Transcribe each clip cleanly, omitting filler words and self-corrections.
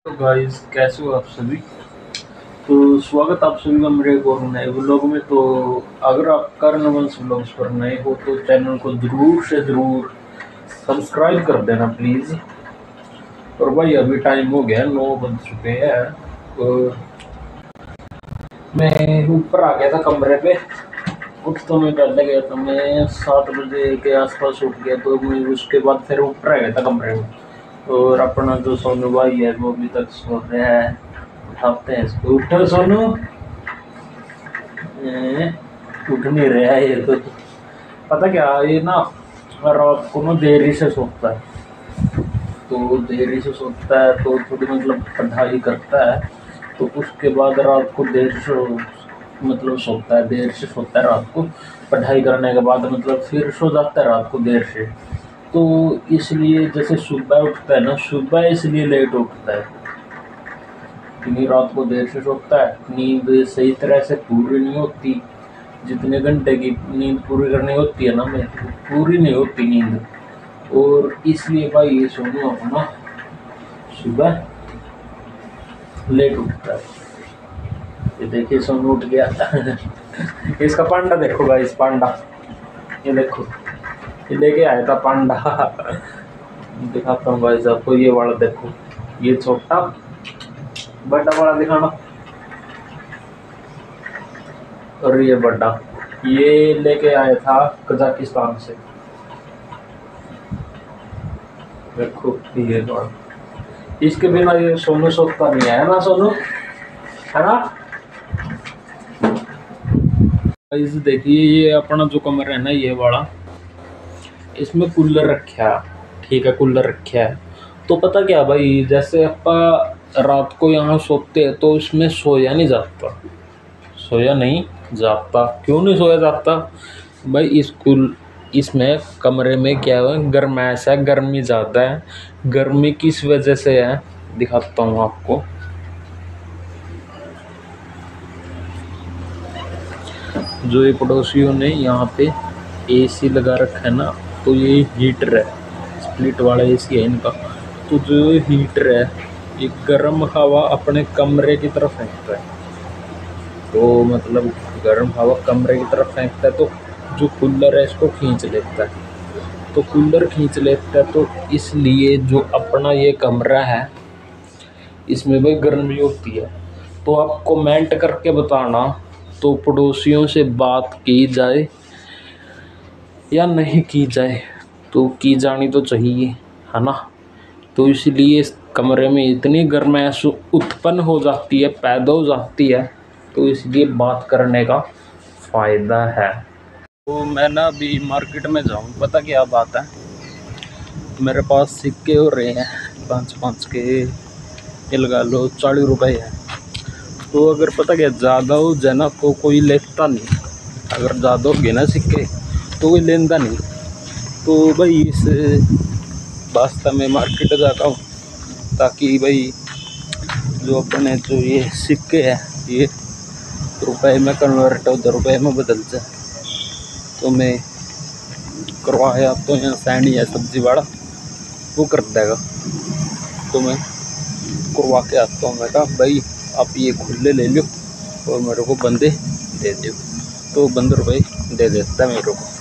तो गाइस कैसे हो आप सभी। तो स्वागत आप सभी का मेरे एक और नए व्लॉग में। तो अगर आप कर्णवंश व्लॉग्स पर नए हो तो चैनल को ज़रूर से ज़रूर सब्सक्राइब कर देना प्लीज़। और भाई अभी टाइम हो गया 9 बज चुके हैं। तो मैं ऊपर आ गया था कमरे पे। उठ तो मैं पहले गया था, मैं 7 बजे के आसपास उठ गया। तो मैं उसके बाद फिर ऊपर आ गया था कमरे में। और अपना जो सोनू भाई है वो अभी तक सो रहा है। उठाते हैं इसको। उठो सोनू। उठ नहीं रहा है ये तो। पता क्या, ये ना रात को ना देरी से सोता है। तो देरी से सोता है तो थोड़ी मतलब पढ़ाई करता है। तो उसके बाद रात को देर से मतलब सोता है, देर से सोता है रात को। पढ़ाई करने के बाद मतलब फिर सो जाता है रात को देर से। तो इसलिए जैसे सुबह उठता है ना, सुबह इसलिए लेट उठता है क्योंकि रात को देर से सोता है। नींद सही तरह से पूरी नहीं होती। जितने घंटे की नींद पूरी करनी होती है ना, मैं पूरी नहीं होती नींद। और इसलिए भाई ये सोनू अपना सुबह लेट उठता है। ये देखिए सोनू उठ गया। इसका पांडा देखो गाइस, पांडा ये देखो, ये लेके आया था पांडा। दिखाता हूँ भाई आपको। ये वाला देखो, ये छोटा, बड़ा वाला दिखाना, और ये बड़ा। ये लेके आया था कजाकिस्तान से। देखो ये वाला। इसके बिना ये सोनू सोता नहीं है ना सोनू, है ना। गाइस देखिए, ये अपना जो कमरा है ना ये वाला, इसमें कूलर रखा है। ठीक है, कूलर रखा है। तो पता क्या भाई, जैसे आप रात को यहाँ सोते हैं तो इसमें सोया नहीं जाता। सोया नहीं जाता। क्यों नहीं सोया जाता भाई? इसमें कमरे में क्या है, गर्मैश है, गर्मी ज़्यादा है। गर्मी किस वजह से है दिखाता हूँ आपको। जो ये पड़ोसियों ने यहाँ पे एसी लगा रखा है ना, तो ये हीटर है, स्प्लिट वाला एसी है इनका। तो जो हीटर है ये गर्म हवा अपने कमरे की तरफ फेंकता है। तो मतलब गर्म हवा कमरे की तरफ फेंकता है, तो जो कूलर है इसको खींच लेता है। तो कूलर खींच लेता है, तो इसलिए जो अपना ये कमरा है इसमें भाई गर्मी होती है। तो आप कमेंट करके बताना, तो पड़ोसियों से बात की जाए या नहीं की जाए? तो की जानी तो चाहिए, है ना। तो इसलिए इस कमरे में इतनी गर्माहट उत्पन्न हो जाती है, पैदा हो जाती है। तो इसलिए बात करने का फ़ायदा है। तो मैं ना अभी मार्केट में जाऊँ, पता क्या बात है, मेरे पास सिक्के हो रहे हैं 5-5 के, ये लगा लो 40 रुपये है। तो अगर पता क्या ज़्यादा हो जाए ना तो कोई लेता नहीं। अगर ज़्यादा हो गए ना सिक्के तो कोई लेता नहीं। तो भाई इस वास्ते मैं मार्केट जाता हूँ, ताकि भाई जो अपने जो ये सिक्के हैं ये रुपए में कन्वर्ट हो जाए, रुपए में बदल जाए। तो मैं करवाया तो यहाँ सैंडी है सब्जी वाला, वो कर देगा। तो मैं करवा के आता हूँ। मैं कहा भाई आप ये खुले ले लो और मेरे को बंदे दे दो। तो 15 रुपये दे देता है मेरे को।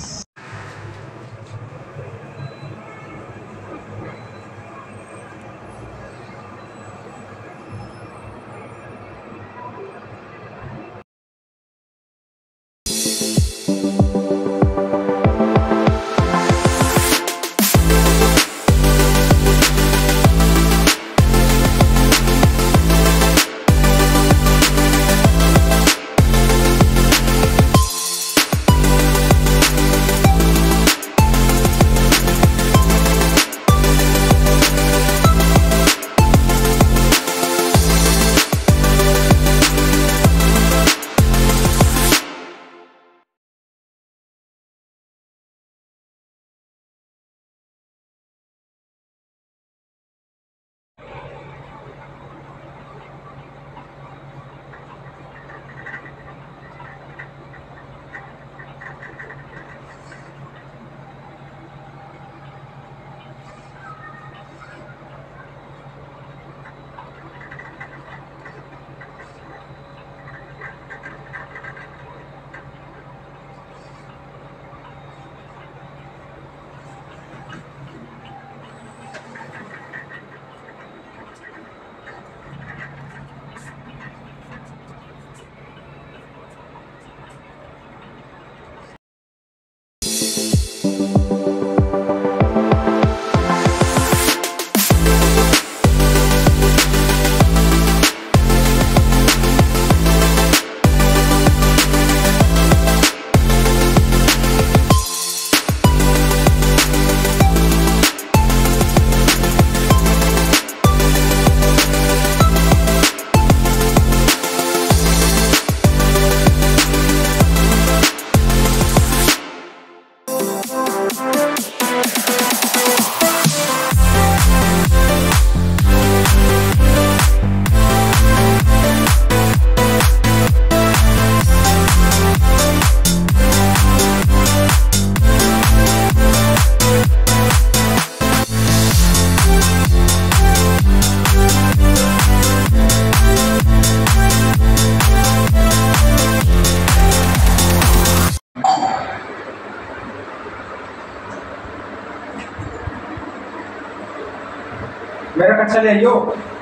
मेरा कच्चा ले आइयो।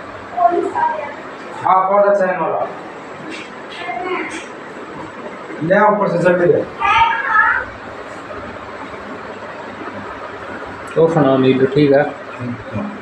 हाँ बहुत अच्छा है वाला। ले आओ ऊपर से जल्दी ले। तो सुना मील ठीक है।